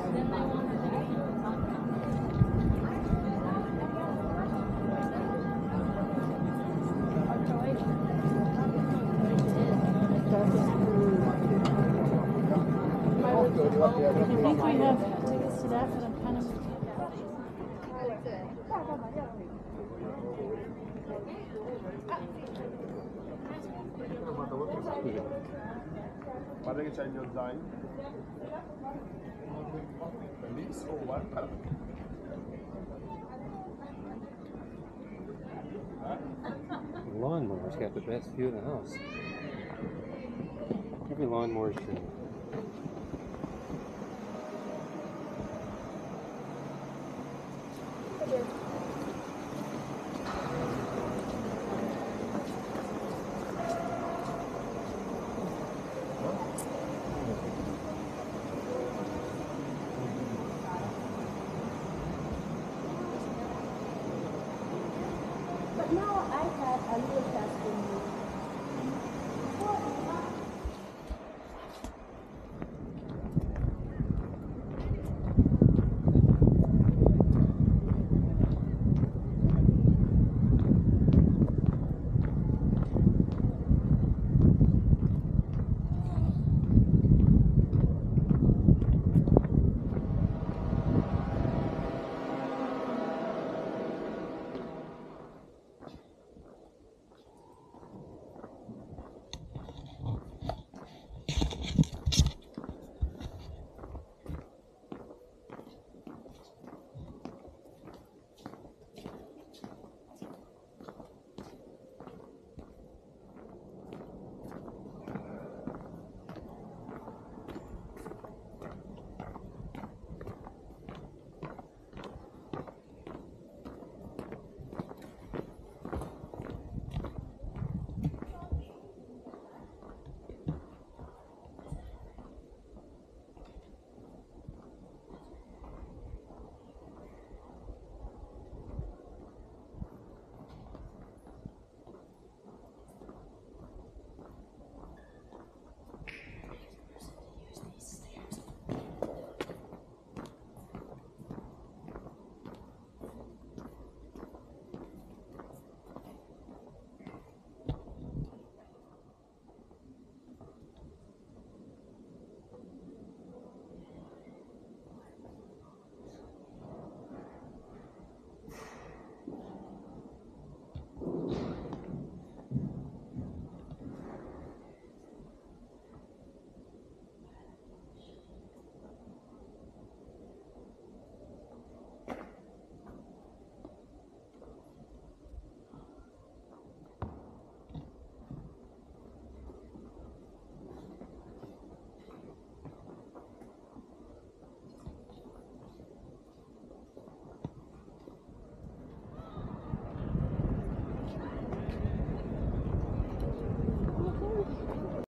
think we have tickets to that, but I'm kind of. Guarda che c'è il mio zaino. Bellissimo, guarda. The lawnmower's got the best view of the house. Every lawnmower's true. But now I have a little